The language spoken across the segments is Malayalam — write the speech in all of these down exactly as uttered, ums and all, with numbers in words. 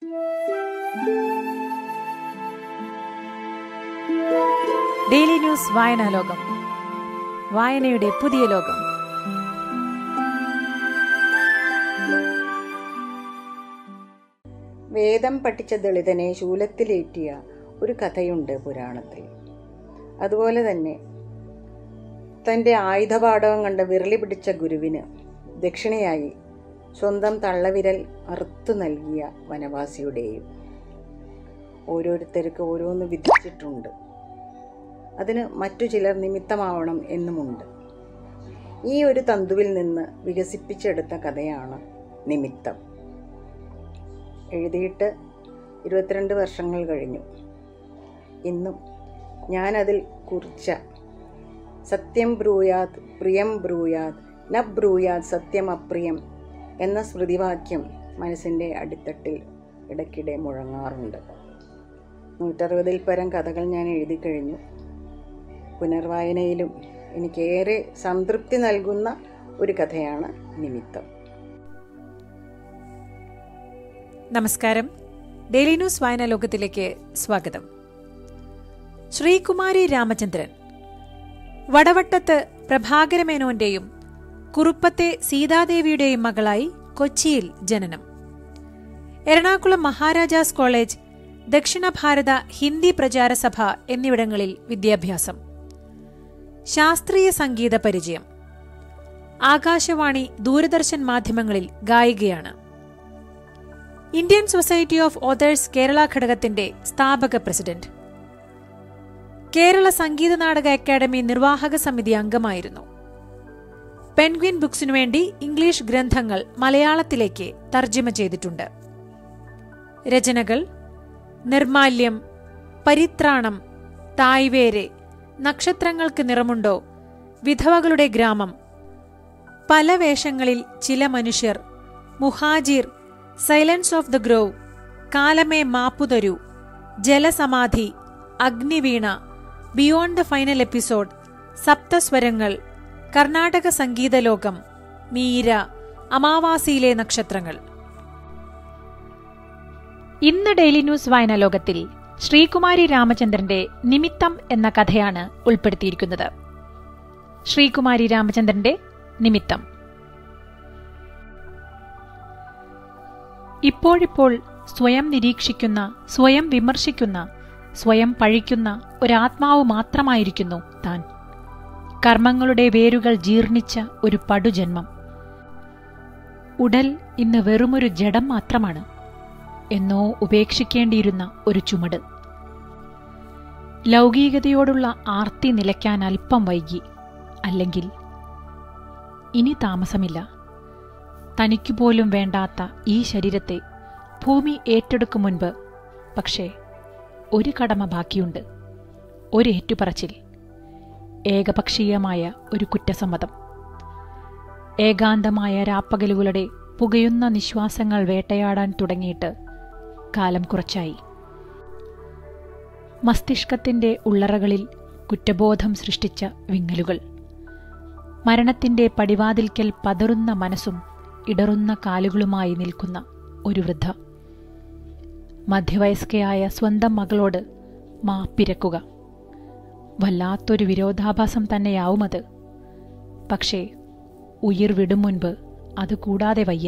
ഡെയിലി ന്യൂസ് വായനാലോകം, വായനയുടെ പുതിയ ലോകം. വേദം പഠിച്ച ദളിതനെ ശൂലത്തിലേറ്റിയ ഒരു കഥയുണ്ട് പുരാണത്തിൽ. അതുപോലെ തന്നെ തൻ്റെ ആയുധപാഠവം കണ്ട വിരളി പിടിച്ച ഗുരുവിന് ദക്ഷിണയായി സ്വന്തം തള്ളവിരൽ അറുത്തു നൽകിയ വനവാസിയുടെയും. ഓരോരുത്തർക്ക് ഓരോന്ന് വിധിച്ചിട്ടുണ്ട്. അതിന് മറ്റു ചിലർ നിമിത്തമാവണം എന്നുമുണ്ട്. ഈ ഒരു തന്തുവിൽ നിന്ന് വികസിപ്പിച്ചെടുത്ത കഥയാണ് നിമിത്തം. എഴുതിയിട്ട് ഇരുപത്തിരണ്ട് വർഷങ്ങൾ കഴിഞ്ഞു. ഇന്നും ഞാനതിൽ കുറിച്ച സത്യം ബ്രൂയാത് പ്രിയം ബ്രൂയാത് ന ബ്രൂയാത് സത്യം അപ്രിയം എന്ന സ്മൃതിവാക്യം മനസ്സിൻ്റെ അടിത്തട്ടിൽ ഇടയ്ക്കിടെ മുഴങ്ങാറുണ്ട്. നൂറ്ററുപതിൽ പരം കഥകൾ ഞാൻ എഴുതി കഴിഞ്ഞു. പുനർവായനയിലും എനിക്കേറെ സംതൃപ്തി നൽകുന്ന ഒരു കഥയാണ് നിമിത്തം. നമസ്കാരം. ഡെയിലി ന്യൂസ് വായനാലോകത്തിലേക്ക് സ്വാഗതം. ശ്രീകുമാരി രാമചന്ദ്രൻ. വടവട്ടത്ത് പ്രഭാകരമേനോന്റെയും കുറുപ്പത്തെ സീതാദേവിയുടെയും മകളായി കൊച്ചിയിൽ ജനനം. എറണാകുളം മഹാരാജാസ് കോളേജ്, ദക്ഷിണ ഭാരത ഹിന്ദി പ്രചാരസഭ എന്നിവിടങ്ങളിൽ വിദ്യാഭ്യാസം. ശാസ്ത്രീയ സംഗീത പരിചയം. ആകാശവാണി, ദൂരദർശൻ മാധ്യമങ്ങളിൽ ഗായികയാണ്. Indian society of authors Kerala ഘടകത്തിന്റെ സ്ഥാപക പ്രസിഡന്റ്. കേരള സംഗീത നാടക അക്കാദമി നിർവാഹക സമിതി അംഗമായിരുന്നു. പെൻഗ്വിൻ ബുക്സിനു വേണ്ടി ഇംഗ്ലീഷ് ഗ്രന്ഥങ്ങൾ മലയാളത്തിലേക്ക് തർജ്ജമ ചെയ്തിട്ടുണ്ട്. രചനകൾ: നിർമാല്യം, പരിത്രാണം, തായ്വേരെ, നക്ഷത്രങ്ങൾക്ക് നിറമുണ്ടോ, വിധവകളുടെ ഗ്രാമം, പല വേഷങ്ങളിൽ ചില മനുഷ്യർ, മുഹാജിർ, സൈലൻസ് ഓഫ് ദ ഗ്രോവ്, കാലമേ മാപ്പുതരൂ, ജലസമാധി, അഗ്നിവീണ, ബിയോണ്ട് ദ ഫൈനൽ എപ്പിസോഡ്, സപ്തസ്വരങ്ങൾ, കർണാടക സംഗീത ലോകം, മീര, അമാവാസിയിലെ നക്ഷത്രങ്ങൾ. ഇന്ന് ഡെയിലി ന്യൂസ് വായനാലോകത്തിൽ ശ്രീകുമാരി രാമചന്ദ്രന്റെ നിമിത്തം എന്ന കഥയാണ് ഉൾപ്പെടുത്തിയിരിക്കുന്നത്. ശ്രീകുമാരി രാമചന്ദ്രന്റെ നിമിത്തം. ഇപ്പോഴിപ്പോൾ സ്വയം നിരീക്ഷിക്കുന്ന, സ്വയം വിമർശിക്കുന്ന, സ്വയം പഴിക്കുന്ന ഒരാത്മാവ് മാത്രമായിരിക്കുന്നു താൻ. കർമ്മങ്ങളുടെ വേരുകൾ ജീർണിച്ച ഒരു പടുജന്മം. ഉടൽ ഇന്ന് വെറുമൊരു ജഡം മാത്രമാണ്. എന്നോ ഉപേക്ഷിക്കേണ്ടിയിരുന്ന ഒരു ചുമട്. ലൗകികതയോടുള്ള ആർത്തി നിലയ്ക്കാൻ അല്പം വൈകി. അല്ലെങ്കിൽ ഇനി താമസമില്ല. തനിക്കുപോലും വേണ്ടാത്ത ഈ ശരീരത്തെ ഭൂമി ഏറ്റെടുക്കും മുൻപ് പക്ഷേ ഒരു കടമ ബാക്കിയുണ്ട്. ഒരു ഏറ്റുപറച്ചിൽ, ഏകപക്ഷീയമായ ഒരു കുറ്റസമ്മതം. ഏകാന്തമായ രാപ്പകലുകളുടെ പുകയുന്ന നിശ്വാസങ്ങൾ വേട്ടയാടാൻ തുടങ്ങിയിട്ട് കാലം കുറച്ചായി. മസ്തിഷ്കത്തിന്റെ ഉള്ളറകളിൽ കുറ്റബോധം സൃഷ്ടിച്ച വിങ്ങലുകൾ. മരണത്തിന്റെ പടിവാതിൽക്കൽ പതറുന്ന മനസ്സും ഇടറുന്ന കാലുകളുമായി നിൽക്കുന്ന ഒരു വൃദ്ധ. മധ്യവയസ്കയായ സ്വന്തം മകളോട് മാപ്പിരക്കുക. വല്ലാത്തൊരു വിരോധാഭാസം തന്നെയാവുമത്. പക്ഷേ ഉയിർ വിടും മുൻപ് അത് കൂടാതെ വയ്യ.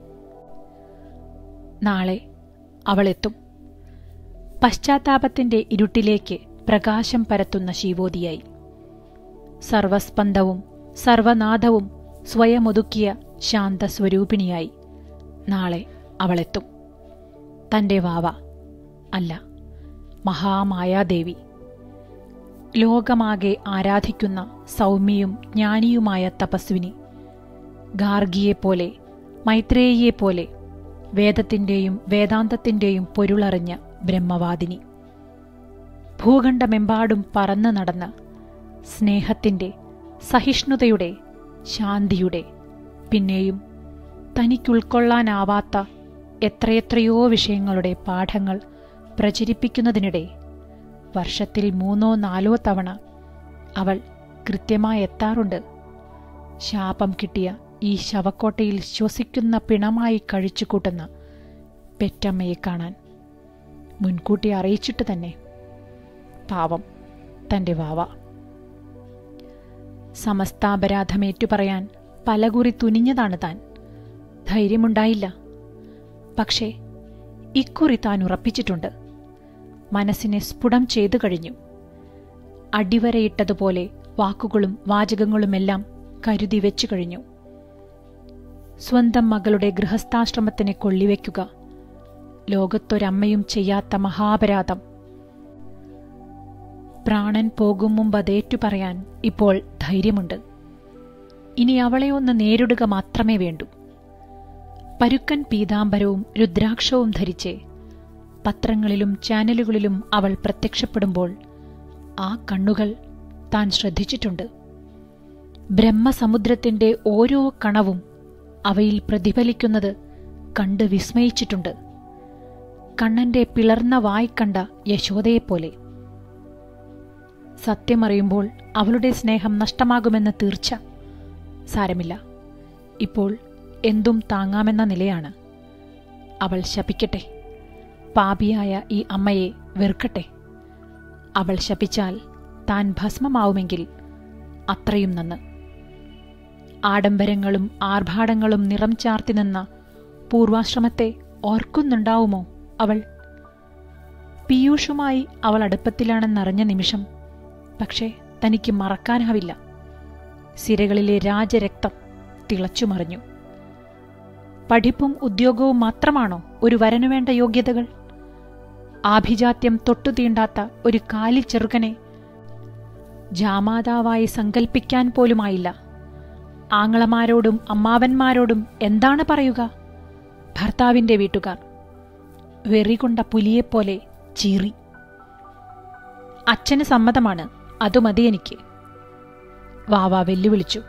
നാളെ അവളെത്തും. പശ്ചാത്താപത്തിന്റെ ഇരുട്ടിലേക്ക് പ്രകാശം പരത്തുന്ന ശീവോതിയായി. സർവസ്പന്ദവും സർവനാഥവും സ്വയമൊതുക്കിയ ശാന്തസ്വരൂപിണിയായി നാളെ അവളെത്തും. തന്റെ വാവ അല്ല, മഹാമായാദേവി. ലോകമാകെ ആരാധിക്കുന്ന സൗമ്യയും ജ്ഞാനിയുമായ തപസ്വിനി. ഗാർഗിയെപ്പോലെ, മൈത്രേയിയെപ്പോലെ വേദത്തിന്റെയും വേദാന്തത്തിന്റെയും പൊരുളറിഞ്ഞ ബ്രഹ്മവാദിനി. ഭൂഖണ്ഡമെമ്പാടും പറന്നു നടന്ന് സ്നേഹത്തിന്റെ, സഹിഷ്ണുതയുടെ, ശാന്തിയുടെ, പിന്നെയും തനിക്കുൾക്കൊള്ളാനാവാത്ത എത്രയെത്രയോ വിഷയങ്ങളുടെ പാഠങ്ങൾ പ്രചരിപ്പിക്കുന്നതിനിടെ വർഷത്തിൽ മൂന്നോ നാലോ തവണ അവൾ കൃത്യമായി എത്താറുണ്ട്. ശാപം കിട്ടിയ ഈ ശവക്കോട്ടയിൽ ശ്വസിക്കുന്ന പിണമായി കഴിച്ചുകൂട്ടുന്ന പെറ്റമ്മയെ കാണാൻ. മുൻകൂട്ടി അറിയിച്ചിട്ട് തന്നെ. പാവം തൻ്റെ വാവ. സമസ്താപരാധമേറ്റു പറയാൻ പലകുറി തുനിഞ്ഞതാണ് താൻ. ധൈര്യമുണ്ടായില്ല. പക്ഷേ ഇക്കുറി താൻ ഉറപ്പിച്ചിട്ടുണ്ട്. മനസ്സിനെ സ്ഫുടം ചെയ്തു കഴിഞ്ഞു. അടിവരയിട്ടതുപോലെ വാക്കുകളും വാചകങ്ങളുമെല്ലാം കരുതി വെച്ചു കഴിഞ്ഞു. സ്വന്തം മകളുടെ ഗൃഹസ്ഥാശ്രമത്തിനെ കൊള്ളിവെക്കുക ലോകത്തൊരമ്മയും ചെയ്യാത്ത മഹാപരാധം. പ്രാണൻ പോകും മുമ്പ് അതേറ്റു പറയാൻ ഇപ്പോൾ ധൈര്യമുണ്ട്. ഇനി അവളെ ഒന്ന് നേരിടുക മാത്രമേ വേണ്ടൂ. പരുക്കൻ പീതാംബരവും രുദ്രാക്ഷവും ധരിച്ച് പത്രങ്ങളിലും ചാനലുകളിലും അവൾ പ്രത്യക്ഷപ്പെടുമ്പോൾ ആ കണ്ണുകൾ താൻ ശ്രദ്ധിച്ചിട്ടുണ്ട്. ബ്രഹ്മസമുദ്രത്തിന്റെ ഓരോ കണവും അവയിൽ പ്രതിഫലിക്കുന്നത് കണ്ട് വിസ്മയിച്ചിട്ടുണ്ട്. കണ്ണന്റെ പിളർന്ന വായ് കണ്ട യശോദയെപ്പോലെ. സത്യമറിയുമ്പോൾ അവളുടെ സ്നേഹം നഷ്ടമാകുമെന്ന് തീർച്ച. സാരമില്ല, ഇപ്പോൾ എന്തും താങ്ങാമെന്ന നിലയാണ്. അവൾ ശപിക്കട്ടെ. പാപിയായ ഈ അമ്മയെ വെറുക്കട്ടെ. അവൾ ശപിച്ചാൽ താൻ ഭസ്മമാവുമെങ്കിൽ അത്രയും നന്ന്. ആഡംബരങ്ങളും ആർഭാടങ്ങളും നിറം ചാർത്തി നിന്ന പൂർവാശ്രമത്തെ ഓർക്കുന്നുണ്ടാവുമോ അവൾ? പീയൂഷുമായി അവൾ അടുപ്പത്തിലാണെന്നറിഞ്ഞ നിമിഷം പക്ഷേ തനിക്ക് മറക്കാനാവില്ല. സിരകളിലെ രാജരക്തം തിളച്ചുമറിഞ്ഞു. പഠിപ്പും ഉദ്യോഗവും മാത്രമാണോ ഒരു വരനു വേണ്ട യോഗ്യതകൾ? ആഭിജാത്യം തൊട്ടുതീണ്ടാത്ത ഒരു കാലി ചെറുകനെ ജാമാതാവായി സങ്കൽപ്പിക്കാൻ പോലുമായില്ല. ആങ്ങളമാരോടും അമ്മാവന്മാരോടും എന്താണ് പറയുക? ഭർത്താവിന്റെ വീട്ടുകാർ വെറികൊണ്ട പുലിയെപ്പോലെ ചീറി. അച്ഛന് സമ്മതമാണ്, അതു മതി എനിക്ക്. വാവ വെല്ലുവിളിച്ചു.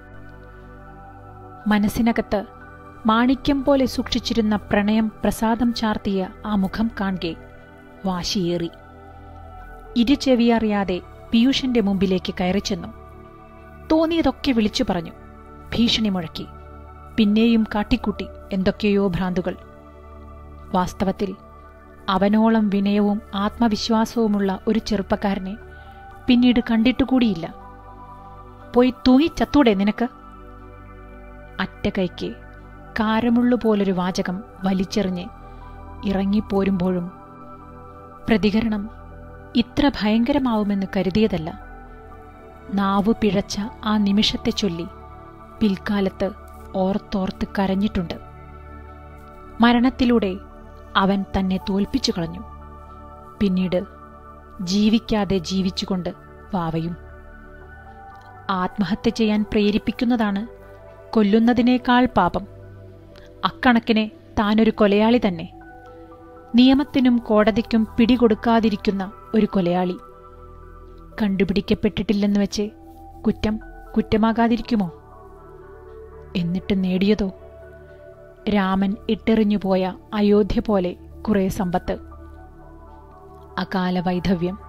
മനസ്സിനകത്ത് മാണിക്യം പോലെ സൂക്ഷിച്ചിരുന്ന പ്രണയം പ്രസാദം ചാർത്തിയ ആ മുഖം കാണെ വാശിയേറി. ഇരുചെവിയറിയാതെ പീയൂഷന്റെ മുമ്പിലേക്ക് കയറിച്ചെന്നു. തോന്നിയതൊക്കെ വിളിച്ചു പറഞ്ഞു. ഭീഷണി മുഴക്കി. പിന്നെയും കാട്ടിക്കൂട്ടി എന്തൊക്കെയോ ഭ്രാന്തുകൾ. വാസ്തവത്തിൽ അവനോളം വിനയവും ആത്മവിശ്വാസവുമുള്ള ഒരു ചെറുപ്പക്കാരനെ പിന്നീട് കണ്ടിട്ടുകൂടിയില്ല. പോയി തൂങ്ങിച്ചത്തൂടെ നിനക്ക്? അറ്റ കൈക്ക് കാരമുള്ളുപോലൊരു വാചകം വലിച്ചെറിഞ്ഞ് ഇറങ്ങിപ്പോരുമ്പോഴും പ്രതികരണം ഇത്ര ഭയങ്കരമാവുമെന്ന് കരുതിയതല്ല. നാവു പിഴച്ച ആ നിമിഷത്തെ ചൊല്ലി പിൽക്കാലത്ത് ഓർത്തോർത്ത് കരഞ്ഞിട്ടുണ്ട്. മരണത്തിലൂടെ അവൻ തന്നെ തോൽപ്പിച്ചു കളഞ്ഞു. പിന്നീട് ജീവിക്കാതെ ജീവിച്ചുകൊണ്ട് വാവയും. ആത്മഹത്യ ചെയ്യാൻ പ്രേരിപ്പിക്കുന്നതാണ് കൊല്ലുന്നതിനേക്കാൾ പാപം. അക്കണക്കിനെ താനൊരു കൊലയാളി തന്നെ. നിയമത്തിനും കോടതിക്കും പിടികൊടുക്കാതിരിക്കുന്ന ഒരു കൊലയാളി. കണ്ടുപിടിക്കപ്പെട്ടിട്ടില്ലെന്ന് വെച്ച് കുറ്റം കുറ്റമാകാതിരിക്കുമോ? എന്നിട്ട് നേടിയതോ രാമൻ ഇട്ടെറിഞ്ഞുപോയ അയോധ്യ പോലെ കുറെ സമ്പത്ത്. അകാല വൈധവ്യം.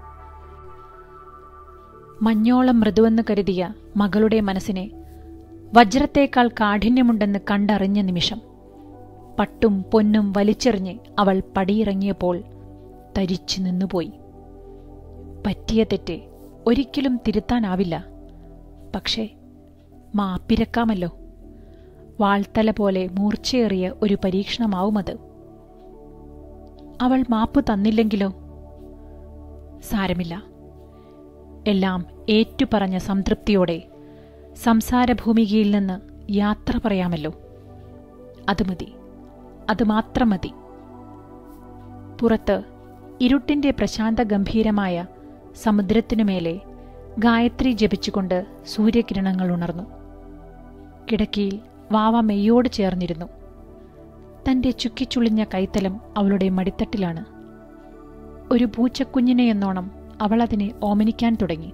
മഞ്ഞോളം മൃദുവെന്ന് കരുതിയ മകളുടെ മനസ്സിനെ വജ്രത്തേക്കാൾ കാഠിന്യമുണ്ടെന്ന് കണ്ടറിഞ്ഞ നിമിഷം പട്ടും പൊന്നും വലിച്ചെറിഞ്ഞ് അവൾ പടിയിറങ്ങിയപ്പോൾ തരിച്ചു നിന്നുപോയി. പറ്റിയ തെറ്റ് ഒരിക്കലും തിരുത്താനാവില്ല. പക്ഷേ മാപ്പിരക്കാമല്ലോ. വാൾത്തല പോലെ മൂർച്ചയേറിയ ഒരു പരീക്ഷണമാവുമത്. അവൾ മാപ്പ് തന്നില്ലെങ്കിലോ? സാരമില്ല. എല്ലാം ഏറ്റുപറഞ്ഞ സംതൃപ്തിയോടെ സംസാരഭൂമികയിൽ നിന്ന് യാത്ര പറയാമല്ലോ. അത് മതി, അത് മാത്രം മതി. പുറത്ത് ഇരുട്ടിന്റെ പ്രശാന്ത ഗംഭീരമായ സമുദ്രത്തിനുമേലെ ഗായത്രി ജപിച്ചുകൊണ്ട് സൂര്യകിരണങ്ങൾ ഉണർന്നു. കിടക്കയിൽ വാവ മെയ്യോട് ചേർന്നിരുന്നു. തന്റെ ചുക്കിച്ചുളിഞ്ഞ കൈത്തലം അവളുടെ മടിത്തട്ടിലാണ്. ഒരു പൂച്ചക്കുഞ്ഞിനെ എന്നോണം അവൾ അതിനെ ഓമനിക്കാൻ തുടങ്ങി.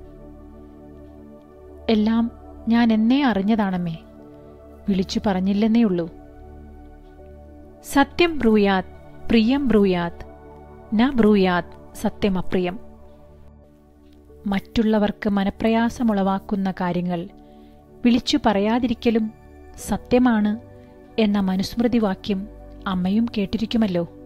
എല്ലാം ഞാൻ എന്നേ അറിഞ്ഞതാണമ്മേ, വിളിച്ചു പറഞ്ഞില്ലെന്നേയുള്ളൂ. സത്യം ബ്രൂയാത് പ്രിയം ബ്രൂയാത് ന ബ്രൂയാത് സത്യം അപ്രിയം. മറ്റുള്ളവർക്ക് മനപ്രയാസമുളവാക്കുന്ന കാര്യങ്ങൾ വിളിച്ചു പറയാതിരിക്കലും സത്യമാണ് എന്ന മനുസ്മൃതിവാക്യം അമ്മയും കേട്ടിരിക്കുമല്ലോ.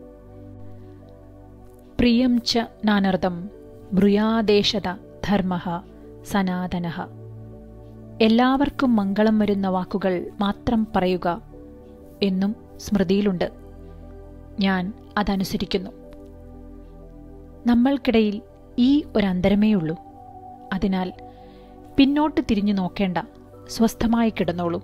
പ്രിയം ച നാനർദം ബ്രൂയാദേശത ധർമ്മഃ സനാതനഃ. എല്ലാവർക്കും മംഗളം വരുന്ന വാക്കുകൾ മാത്രം പറയുക എന്നും സ്മൃതിയിലുണ്ട്. ഞാൻ അതനുസരിക്കുന്നു. നമ്മൾക്കിടയിൽ ഈ ഒരന്തരമേയുള്ളൂ. അതിനാൽ പിന്നോട്ട് തിരിഞ്ഞു നോക്കേണ്ട, സ്വസ്ഥമായി കിടന്നോളൂ.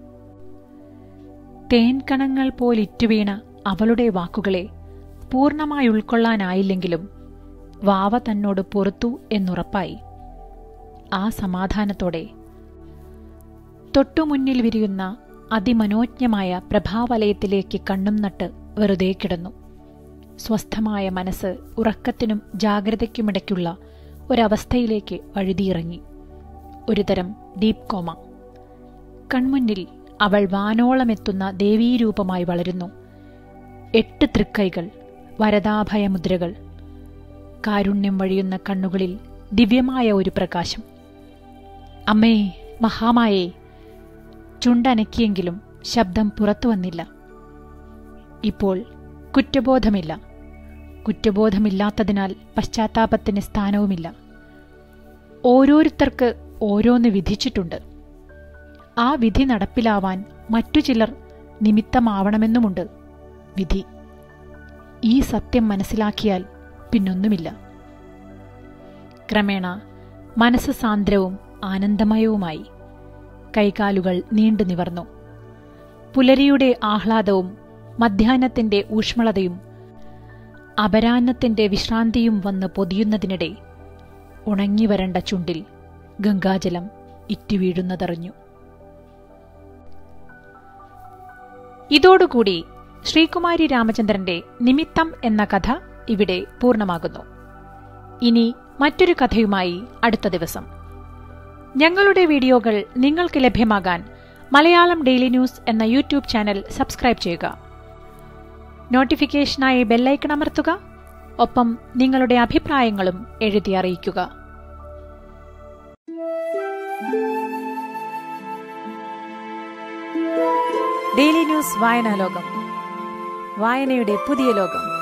തേൻകണങ്ങൾ പോലിറ്റുവീണ അവളുടെ വാക്കുകളെ പൂർണ്ണമായി ഉൾക്കൊള്ളാനായില്ലെങ്കിലും വാവ തന്നോട് പൊറുത്തു എന്നുറപ്പായി. ആ സമാധാനത്തോടെ തൊട്ടുമുന്നിൽ വിരിയുന്ന അതിമനോജ്ഞമായ പ്രഭാവലയത്തിലേക്ക് കണ്ണും നട്ട് വെറുതെ കിടന്നു. സ്വസ്ഥമായ മനസ്സ് ഉറക്കത്തിനും ജാഗ്രതയ്ക്കുമിടയ്ക്കുള്ള ഒരവസ്ഥയിലേക്ക് വഴുതിയിറങ്ങി. ഒരുതരം ഡീപ് കോമ. കൺമുന്നിൽ അവൾ വാനോളമെത്തുന്ന ദേവീരൂപമായി വളരുന്നു. എട്ട് തൃക്കൈകൾ, വരദാഭയമുദ്രകൾ, കാരുണ്യം വഴിയുന്ന കണ്ണുകളിൽ ദിവ്യമായ ഒരു പ്രകാശം. അമ്മേ, മഹാമായേ! ചുണ്ടനക്കിയെങ്കിലും ശബ്ദം പുറത്തു വന്നില്ല. ഇപ്പോൾ കുറ്റബോധമില്ല. കുറ്റബോധമില്ലാത്തതിനാൽ പശ്ചാത്താപത്തിന് സ്ഥാനവുമില്ല. ഓരോരുത്തർക്ക് ഓരോന്ന് വിധിച്ചിട്ടുണ്ട്. ആ വിധി നടപ്പിലാവാൻ മറ്റു ചിലർ നിമിത്തമാവണമെന്നുമുണ്ട്. വിധി. ഈ സത്യം മനസ്സിലാക്കിയാൽ പിന്നൊന്നുമില്ല. ക്രമേണ മനസ്സ് സാന്ദ്രവും ആനന്ദമയവുമായി. കൈകാലുകൾ നീണ്ടു നിവർന്നു. പുലരിയുടെ ആഹ്ലാദവും മധ്യാഹ്നത്തിന്റെ ഊഷ്മളതയും അപരാഹ്നത്തിന്റെ വിശ്രാന്തിയും വന്ന് പൊതിയുന്നതിനിടെ ഉണങ്ങിവരണ്ട ചുണ്ടിൽ ഗംഗാജലം ഇറ്റുവീഴുന്നതറിഞ്ഞു. ഇതോടുകൂടി ശ്രീകുമാരി രാമചന്ദ്രന്റെ നിമിത്തം എന്ന കഥ ഇവിടെ പൂർണ്ണമാകുന്നു. ഇനി മറ്റൊരു കഥയുമായി അടുത്ത ദിവസം. ഞങ്ങളുടെ വീഡിയോകൾ നിങ്ങൾക്ക് ലഭ്യമാകാൻ മലയാളം ഡെയിലി ന്യൂസ് എന്ന യൂട്യൂബ് ചാനൽ സബ്സ്ക്രൈബ് ചെയ്യുക. നോട്ടിഫിക്കേഷനായി ബെല്ലൈക്കൺ അമർത്തുക. ഒപ്പം നിങ്ങളുടെ അഭിപ്രായങ്ങളും എഴുതി അറിയിക്കുക. ഡെയിലി ന്യൂസ് വായനാലോകം. വായനയുടെ പുതിയ ലോകം.